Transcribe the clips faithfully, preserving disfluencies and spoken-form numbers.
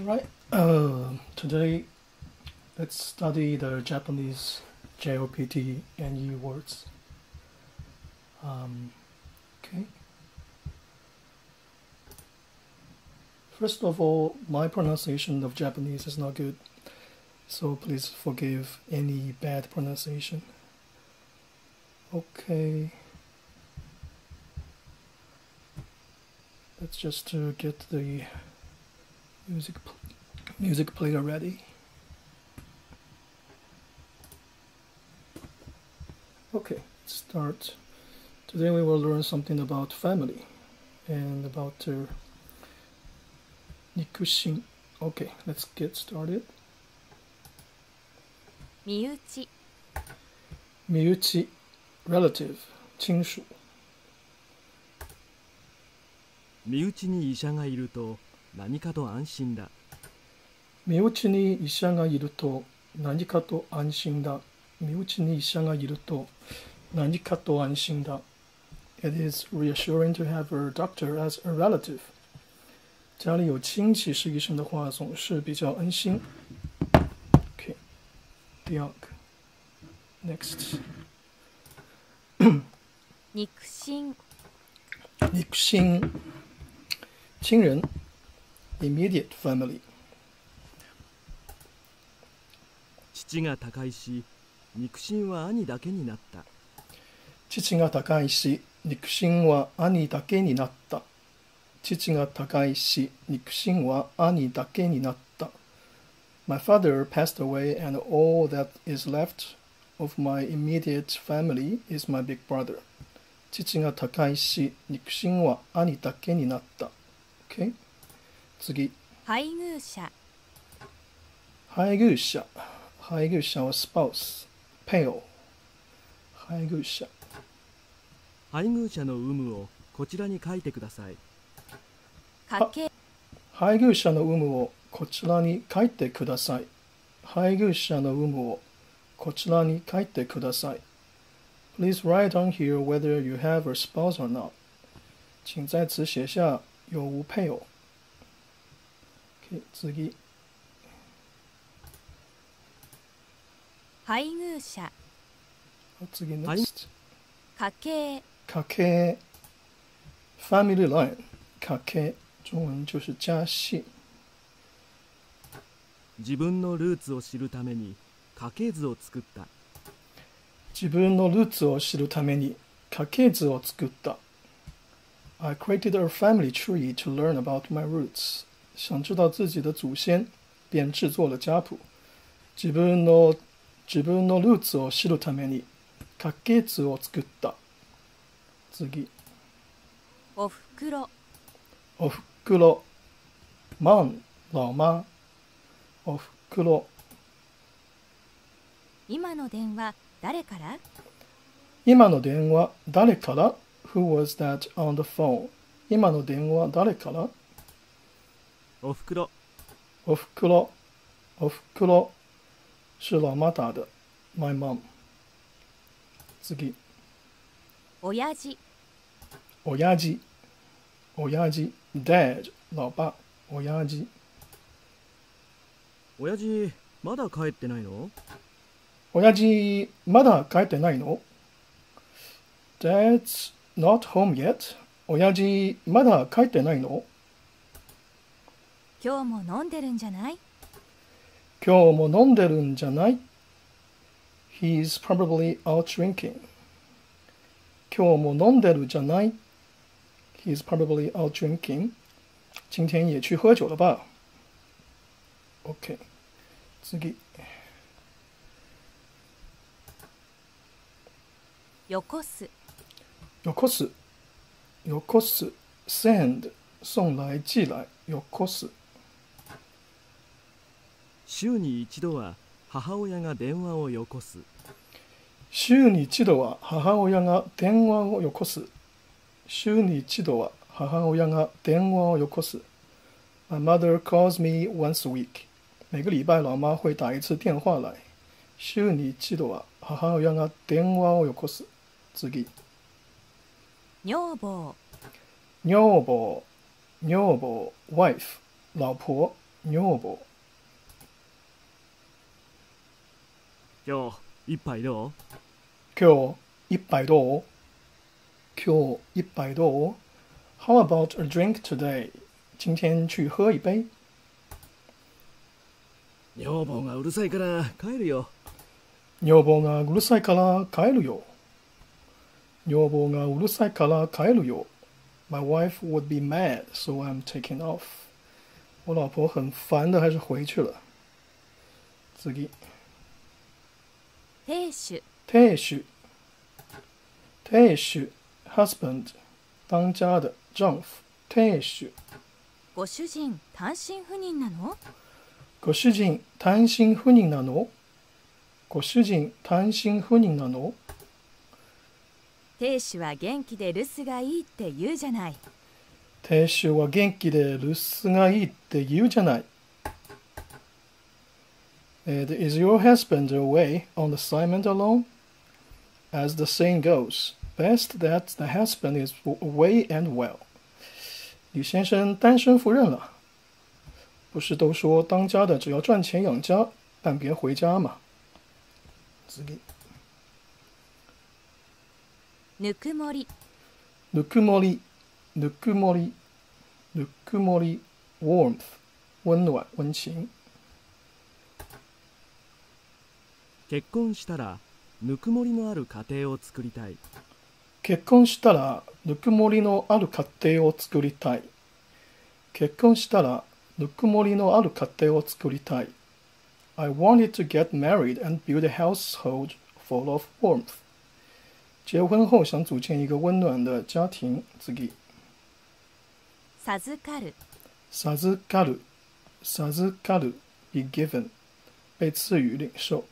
Alright, uh, today let's study the Japanese J L P T N one words. Um, okay. First of all, my pronunciation of Japanese is not good, so please forgive any bad pronunciation. Okay. Let's just uh, get the music music player ready. Okay, let's start. Today we will learn something about family and about uh, nikushin. Okay, let's get started. 身内 Miuchi, relative, 親属。 身内に医者がいると何かと安心だ。 身内に医者がいると何かと安心だ。身内に医者がいると何かと安心だ。It is reassuring to have a doctor as a relative. 家里有亲戚是医生的话，总是比较安心。Okay. 第二个 Next. 肉親肉親親人 immediate family. 父が他界し、肉親は兄だけになった。 父が他界し、肉親は兄だけになった。父が他界し、肉親は兄だけになった。My father passed away and all that is left of my immediate family is my big brother. 父が他界し、肉親は兄だけになった。Okay? 次。 配偶者配偶者。配偶者は spouse。ペオ。配偶者。 配偶者の有無をこちらに書いてください。 家計配偶者の有無をこちらに書いてください。配偶者の有無をこちらに書いてください。Please write down here whether you have a spouse or not. 請在此写下有无配偶。Okay, 次。 配偶者次 next。 家計家計 family line 家計中文就是家系。 自分のルーツを知るために家系図を作った。 自分のルーツを知るために家系図を作った。I created a family tree to learn about my roots. 想知道自己的祖先，便制作了家谱。自分の自分のルーツを知るために家系図を作った。次。 おふくろおふくろ。マン、老妈。おふくろ。 今の電話誰から今の電話誰から Who was that on the phone? 今の電話誰からおふくろ。 おふくろ。おふくろ。是老妈打的。My mom. 次。 親父親父。親父。Dad. 老爸。親父。 親父、まだ帰ってないの？ 親父、まだ帰ってないの？ Dad's not home yet. 親父、まだ帰ってないの？ 今日も飲んでるんじゃない今日も飲んでるんじゃない？ He's probably out drinking. 今日も飲んでるじゃない？ He's probably out drinking. 今天也去喝酒了吧？ OK. 次。 よこすよこす。よこす。send. 送来寄来。よこす。 週に一度は母親が電話をよこす。 週に一度は母親が電話をよこす。週に一度は母親が電話をよこす。My mother calls me once a week. 每个礼拜老妈会打一次電話来。週に一度は母親が電話をよこす。次。 女房女房、女房 wife 老婆女房。 今日一杯どう？ 今日一杯どう？今日一杯どう？ How about a drink today? 今天去喝一杯。 女房がうるさいから帰るよ。 女房がうるさいから帰るよ。女房がうるさいから帰るよ。My wife would be mad, so I'm taking off. 我老婆很烦的，还是回去了。次。 亭主。 亭主。亭主 husband 当家的丈夫。亭主。 ご主人単身赴任なの？ ご主人単身赴任なの？ご主人単身赴任なの？ 亭主は元気で留守がいいって言うじゃない。 亭主は元気で留守がいいって言うじゃない。And is your husband away on assignment alone? As the saying goes, best that the husband is away and well. 李先生单身赴任了。不是都说当家的只要赚钱养家，但别回家嘛。次。 ぬくもり。 ぬくもり。ぬくもり。ぬくもり。warmth 温暖温情。 結婚したらぬくもりのある家庭を作りたい。 結婚したらぬくもりのある家庭を作りたい。結婚したらぬくもりのある家庭を作りたい。I wanted to get married and build a household full of warmth. 结婚后想组建一个温暖的家庭。次。 授かる。 授かる。授かる。be given 被赐予领受。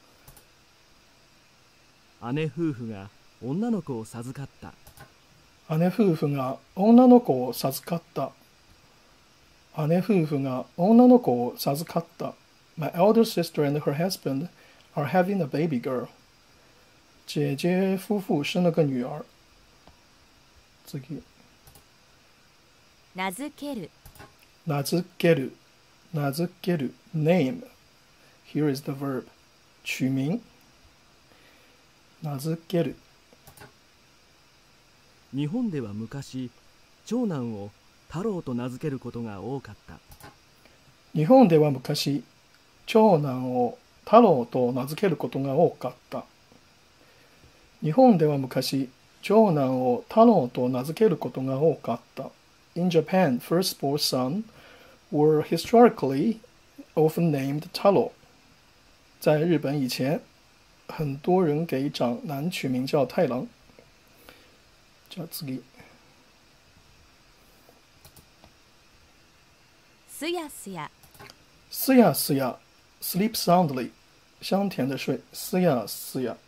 姉夫婦が女の子を授かった。 姉夫婦が女の子を授かった。姉夫婦が女の子を授かった。My elder sister and her husband are having a baby girl. 姐姐夫妇生了个女儿。次。 名付ける。 名付ける。名付ける。name. Here is the verb. 取名。名付ける。 日本では昔、長男を太郎と名付けることが多かった。 日本では昔、長男を太郎と名付けることが多かった。日本では昔、長男を太郎と名付けることが多かった。In Japan, firstborn sons were historically often named Taro. 在日本以前，很多人给长男取名叫太郎。じゃあ次。 すやすや。 すやすや。sleep soundly 香甜的睡。すやすや。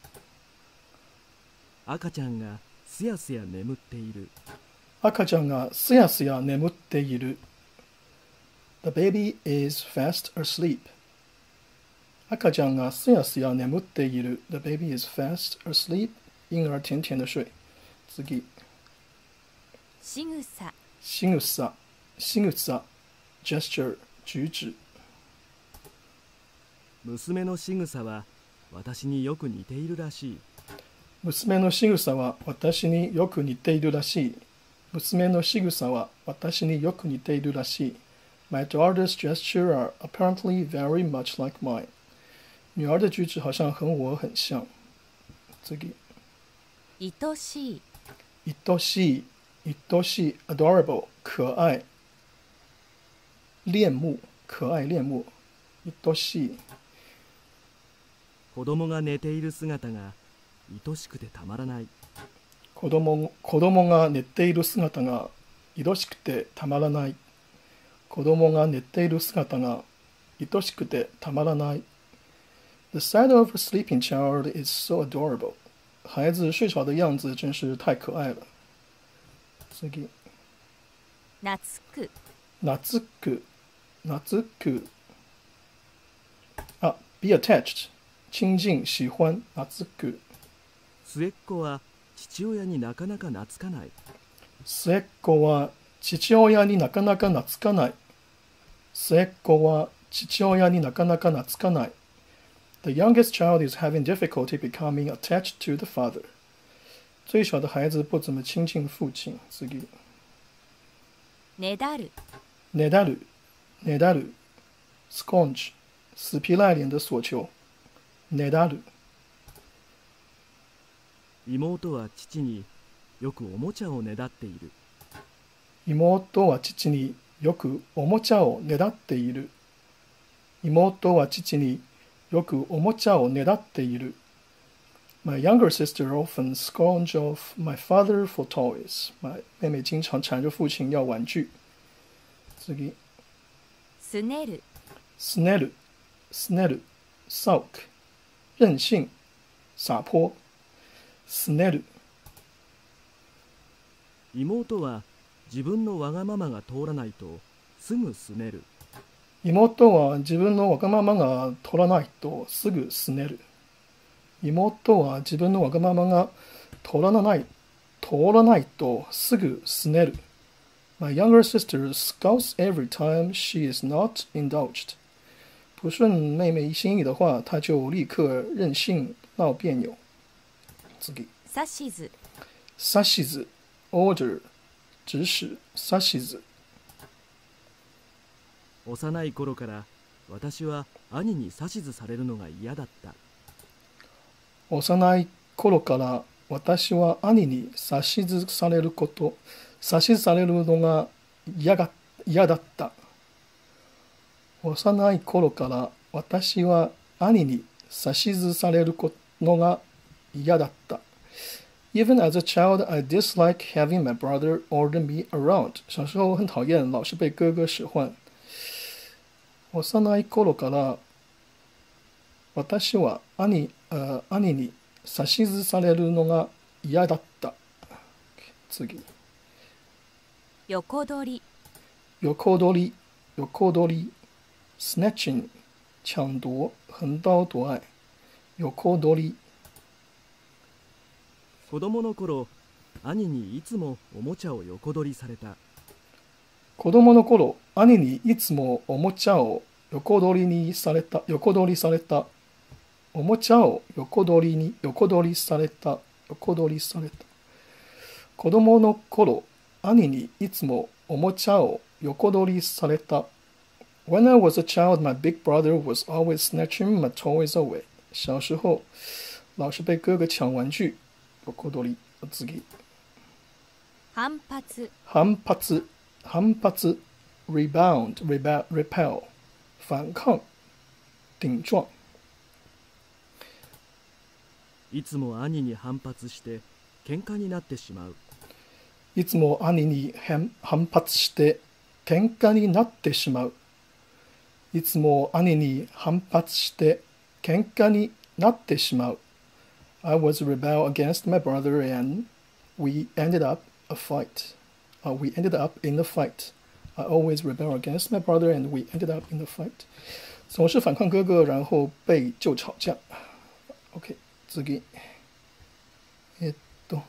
赤ちゃんがすやすや眠っている。 赤ちゃんがすやすや眠っている。The baby is fast asleep. 赤ちゃんがすやすや眠っている。The baby is fast asleep. 婴儿甜甜的睡。次。 しぐさ。 しぐさ。しぐさ。gesture 举止。 娘の仕草は私によく似ているらしい。 娘の仕草は私によく似ているらしい。娘の仕草は私によく似ているらしい。My daughter's gesture are apparently very much like mine. 女儿的举止好像和我很像。次。 愛しい。 愛しい。愛しい。adorable 可愛。恋慕可愛恋慕。愛しい。 子供が寝ている姿が愛しくてたまらない。 子供、子供が寝ている姿が愛しくてたまらない。子供が寝ている姿が愛しくてたまらない。The sight of a sleeping child is so adorable. 孩子睡着的样子真是太可爱了。次。 懐く。 懐く。懐く。あ、be attached。親近、喜欢、懐く。 末っ子は父親になかなか懐かない。 末っ子は父親になかなか懐かない。 末っ子は父親になかなか懐かない。The youngest child is having difficulty becoming attached to the father. 最小的孩子不怎么亲近父亲。次。 ねだる。 ねだる。ねだる。Sconge。死皮赖脸的索求。ねだる。 妹は父によくおもちゃをねだっている。 妹は父によくおもちゃをねだっている。妹は父によくおもちゃをねだっている。My younger sister often scourged off my father for toys. My 妹妹经常缠着父亲要玩具。次。 すねる。 すねる。すねる。sulk。任性。撒泼。すねる。 妹は自分のわがままが通らないとすぐすねる。 妹は自分のわがままが通らないとすぐすねる。妹は自分のわがままが通らない、通らないとすぐすねる。My younger sister scolds every time she is not indulged. 不顺妹妹心意的话，她就立刻任性闹别扭。次。 指図。 指図 order 指使指図。 幼い頃から私は兄に指図されるのが嫌だった。 幼い頃から私は兄に指図されること、指図されるのが嫌が嫌だった。幼い頃から私は兄に指図されるのが嫌だった。Even as a child, I dislike having my brother order me around. 小时候我很讨厌老是被哥哥使唤。幼い頃から私は兄、uh, 兄に指図されるのが嫌だった。次。 横取り。 横取り、横取り。snatching 抢夺、横刀夺愛。横取り。 子供の頃、兄にいつもおもちゃを横取りされた。 子供の頃、兄にいつもおもちゃを横取りにされた、横取りされた。おもちゃを横取りに、横取りされた、横取りされた。子供の頃、兄にいつもおもちゃを横取りされた。When I was a child, my big brother was always snatching my toys away. 小时候，老是被哥哥抢玩具。横取り。次。 反発。 反発。反発。rebound, rebel, repel。反抗。頂撞。 いつも兄に反発して喧嘩になってしまう。 いつも兄に反発して喧嘩になってしまう。いつも兄に反発して喧嘩になってしまう。I was rebel against my brother and we ended up a fight. Uh, we ended up in a fight. I always rebel against my brother and we ended up in a fight. 总是反抗哥哥，然后被就吵架。OK。次。えっと。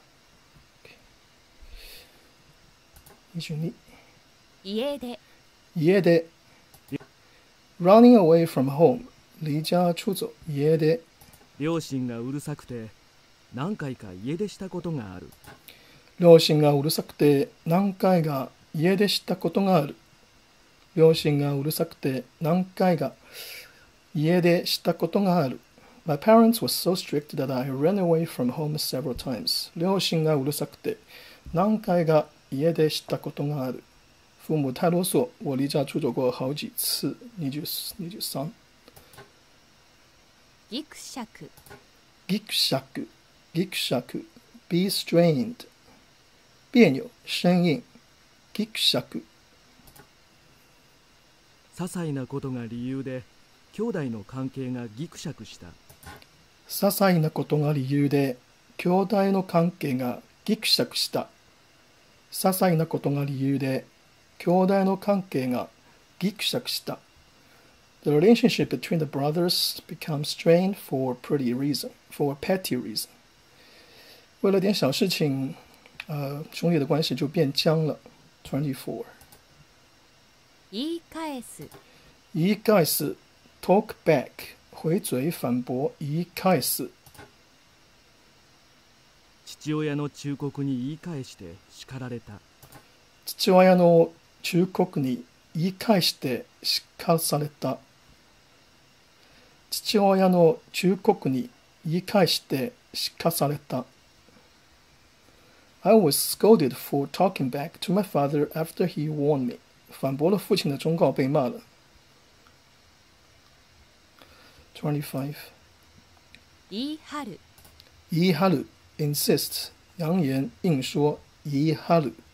にじゅうに。 家出。 家出。running away from home。離家出走。家出。 両親がうるさくて何回か家出したことがある。 両親がうるさくて何回か家出したことがある。両親がうるさくて何回か家出したことがある。My parents were so strict that I ran away from home several times. 両親がうるさくて何回か家出したことがある。父母太啰嗦，我离家出走过好几次。二十、二十三。 ぎくしゃく。 ぎくしゃく、ぎくしゃく。be strained。別扭、生硬。ぎくしゃく。 些細なことが理由で兄弟の関係がぎくしゃくした。 些細なことが理由で兄弟の関係がぎくしゃくした。些細なことが理由で兄弟の関係がぎくしゃくした。The relationship between the brothers becomes strained for pretty reason, for a petty reason. 为了点小事情，呃，兄弟的关系就变僵了。twenty-four. 言い返す。 言い返す talk back 回嘴反驳言い返す。 父親の忠告に言い返して叱られた。 父親の忠告に言い返して叱らされた。父親の忠告に言い返して叱らされた。I was scolded for talking back to my father after he warned me. 反驳了父亲的忠告被骂了。twenty-five. 言い張る。 言い張る insist 扬言硬说言い張る。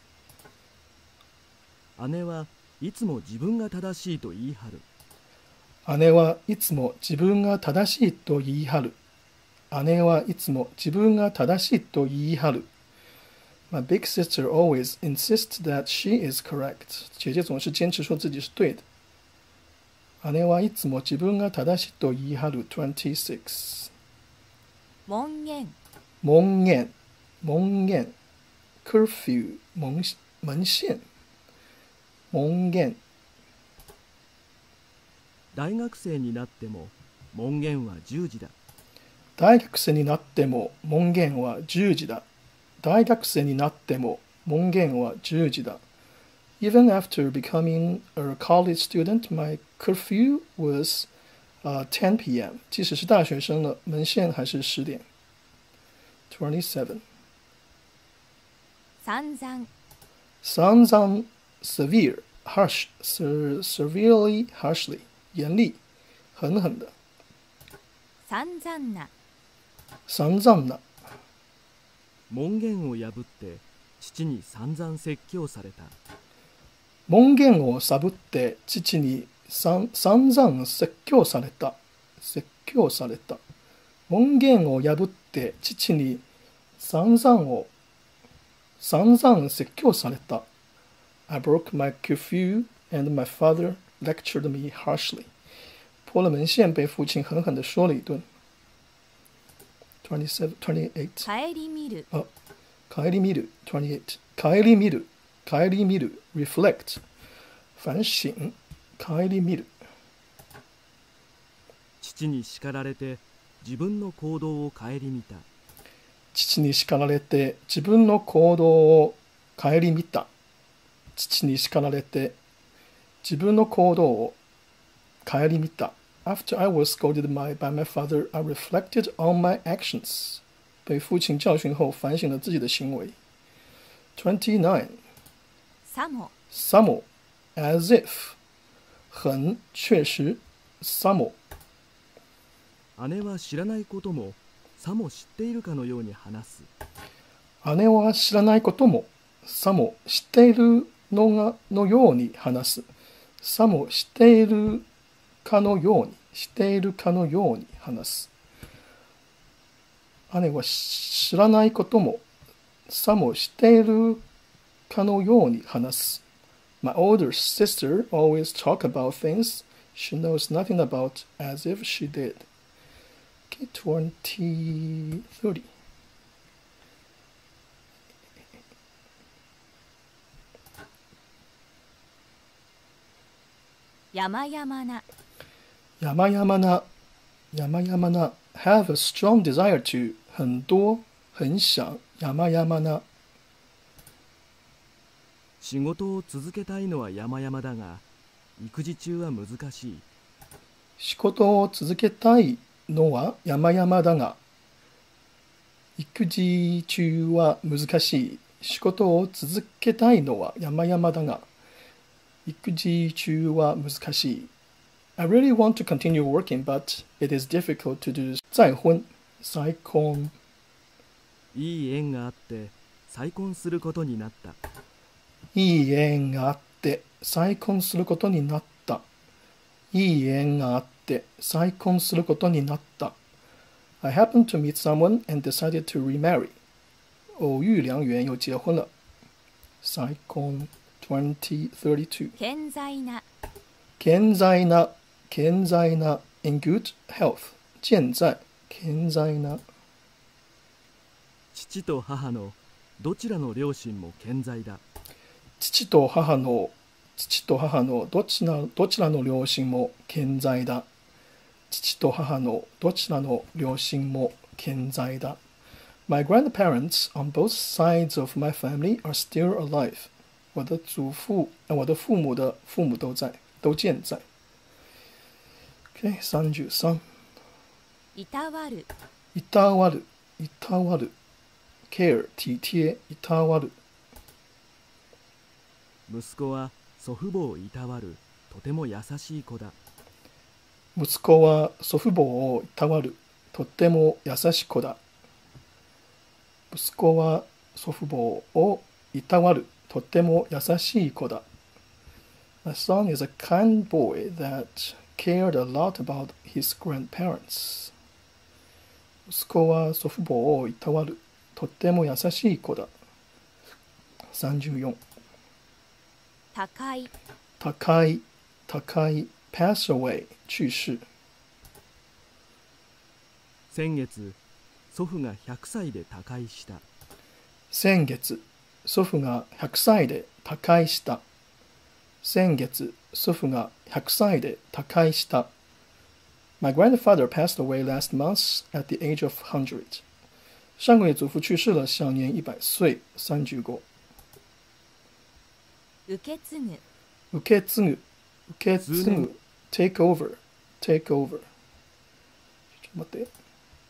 姉はいつも自分が正しいと言い張る。 姉はいつも自分が正しいと言い張る。姉はいつも自分が正しいと言い張る。My big sister always insists that she is correct. 姐姐总是坚持说自己是对的。姉はいつも自分が正しいと言い張る。twenty-six. 門限。 門限。門限。curfew 門門限。門限。 大学生になっても門限はじゅうじだ。 大学生になっても門限はじゅうじだ。大学生になっても門限はじゅうじだ。Even after becoming a college student, my curfew was uh, ten p m 即使是大学生了，门限还是十点。twenty-seven. 散々。 散々 severe, harsh, severely, harshly, 严厉，狠狠的。 散々な。 散々な。 門限を破って父に散々説教された。 門限を破って父に散々説教された。説教された。門限を破って父に散々を散々説教された。I broke my curfew and my father lectured me harshly. 破了门限，被父亲狠狠地说了一顿。twenty-seven, twenty-eight. 顧みる。 あ、顧みる。twenty-eight. 顧みる。顧みる。reflect. 反省。顧みる。 父に叱られて自分の行動を顧みた。 父に叱られて自分の行動を顧みた。父に叱られて自分の行動を顧みた。After I was scolded by, by my father, I reflected on my actions. 被父亲教训后，反省了自己的行为。twenty-nine. さも。 さも as if 很确实。さも。 姉は知らないこともさも知っているかのように話す。 姉は知らないこともさも知っているのがのように話す。さも知っているかのように、しているかのように話す。姉は知らないこともさも知っているかのように話す。My older sister always talk about things she knows nothing about as if she did. Okay, twenty, thirty. 山々な。 山々な、山々な have a strong desire to 很多、很想、山々な。 仕事を続けたいのは山々だが、育児中は難しい。 仕事を続けたいのは山々だが、育児中は難しい。仕事を続けたいのは山々だが、育児中は難しい。I really want to continue working, but it is difficult to do. 再婚、再婚。 いい縁があって再婚することになった。 いい縁があって再婚することになった。いい縁があって再婚することになった。I happened to meet someone and decided to remarry. 偶遇良缘又结婚了。再婚 twenty thirty-two. 健在な。 健在な、健在な in good health. 健在、健在な。 父と母のどちらの両親も健在だ。 父と母の父と母のどちら、どちらの両親も健在だ。父と母のどちらの両親も健在だ。My grandparents on both sides of my family are still alive. 我的祖父、我的父母的父母都在，都健在。Okay, 三十三。 いたわる、 いたわる、いたわる。care 体贴、いたわる。 息子は祖父母をいたわるとても優しい子だ。 息子は祖父母をいたわるとっても優しい子だ。息子は祖父母をいたわるとっても優しい子だ。My son is a kind boy that cared a lot about his grandparents. 息子は祖父母をいたわるとっても優しい子だ。さんじゅうよん。 高い、 高い、高い、pass away、去世。 先月、祖父がひゃくさいで他界した。 先月、祖父がひゃくさいで他界した。先月、祖父がひゃくさいで他界した。My grandfather passed away last month at the age of one hundred. 上个月祖父去世了，享年一百岁。三十五。 受け継ぐ、 受け継ぐ、受け継ぐ、take over、take over。ちょっと待って。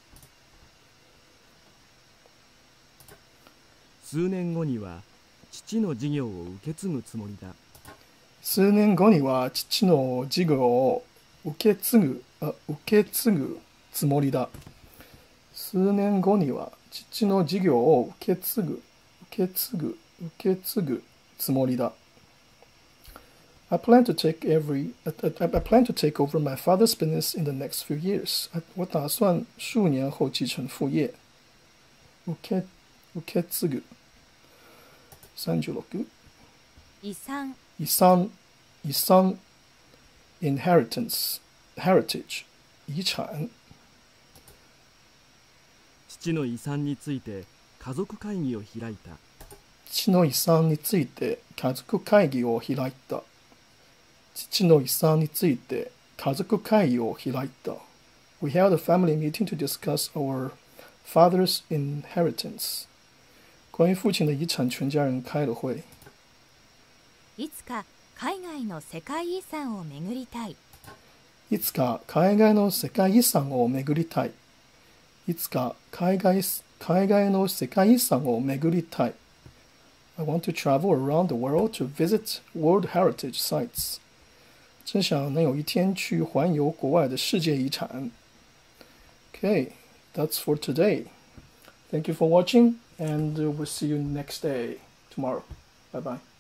数年後には父の事業を受け継ぐつもりだ。 数年後には父の事業を受け継ぐ、あ、受け継ぐつもりだ。数年後には父の事業を受け継ぐ、受け継ぐ、受け継ぐつもりだ。I plan to take every, I, I, I plan to take over my father's business in the next few years. 我打算数年后继承父业。受け、受け継ぐ。三十六。 遺産、 遺産、遺産、inheritance、heritage、遺産。 父の遺産について家族会議を開いた。 父の遺産について家族会議を開いた。父の遺産について家族会議を開いた。We held a family meeting to discuss our father's inheritance. 关于父亲的遗产，全家人开了会。 いつか海外の世界遺産を巡りたい。 いつか海外の世界遺産を巡りたい。いつか海外、海外の世界遺産を巡りたい。I want to travel around the world to visit World Heritage Sites. 真想能有一天去环游国外的世界遗产。Okay, that's for today. Thank you for watching, and we'll see you next day, tomorrow. Bye bye.